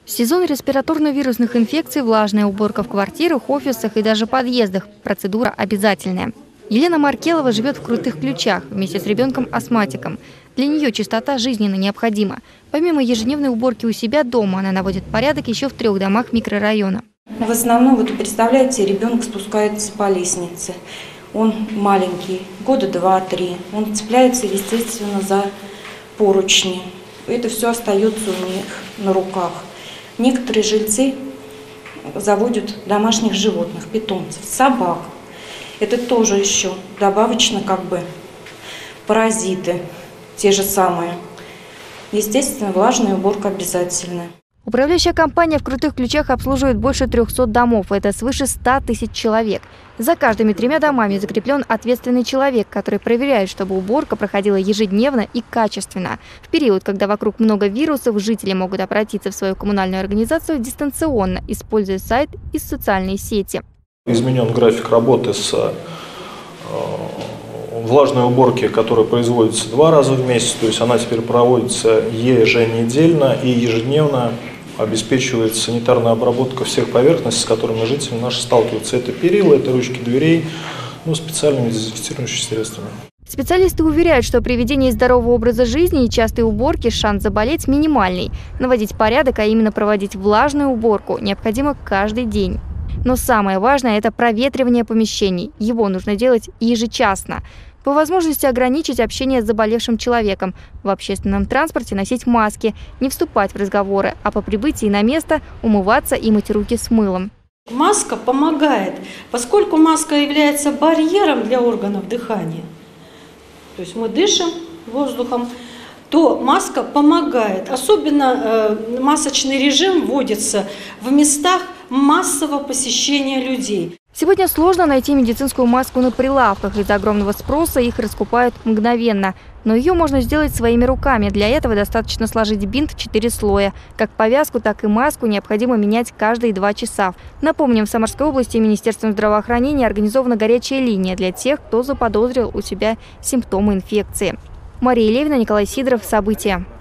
В сезон респираторно-вирусных инфекций влажная уборка в квартирах, офисах и даже подъездах – процедура обязательная. Елена Маркелова живет в Крутых Ключах вместе с ребенком-астматиком. Для нее чистота жизненно необходима. Помимо ежедневной уборки у себя дома, она наводит порядок еще в 3 домах микрорайона. В основном, представляете, ребенок спускается по лестнице. Он маленький, года 2-3. Он цепляется, естественно, за поручни. Это все остается у них на руках. Некоторые жильцы заводят домашних животных, питомцев, собак. Это тоже еще добавочно паразиты, те же самые. Естественно, влажная уборка обязательная. Управляющая компания в Крутых Ключах обслуживает больше 300 домов. Это свыше 100 тысяч человек. За каждыми 3 домами закреплен ответственный человек, который проверяет, чтобы уборка проходила ежедневно и качественно. В период, когда вокруг много вирусов, жители могут обратиться в свою коммунальную организацию дистанционно, используя сайт и социальные сети. Изменен график работы с влажной уборки, которая производится 2 раза в месяц, то есть она теперь проводится еженедельно и ежедневно обеспечивается санитарная обработка всех поверхностей, с которыми жители наши сталкиваются. Это перила, это ручки дверей, специальными дезинфицирующими средствами. Специалисты уверяют, что при ведении здорового образа жизни и частой уборки шанс заболеть минимальный. Наводить порядок, а именно проводить влажную уборку, необходимо каждый день. Но самое важное – это проветривание помещений. Его нужно делать ежечасно. По возможности ограничить общение с заболевшим человеком. В общественном транспорте носить маски, не вступать в разговоры, а по прибытии на место умываться и мыть руки с мылом. Маска помогает, поскольку маска является барьером для органов дыхания. То есть мы дышим воздухом, то маска помогает. Особенно масочный режим вводится в местах массового посещения людей. Сегодня сложно найти медицинскую маску на прилавках. Из-за огромного спроса их раскупают мгновенно. Но ее можно сделать своими руками. Для этого достаточно сложить бинт в 4 слоя. Как повязку, так и маску необходимо менять каждые 2 часа. Напомним, в Самарской области Министерством здравоохранения организована горячая линия для тех, кто заподозрил у себя симптомы инфекции. Мария Левина, Николай Сидоров. События.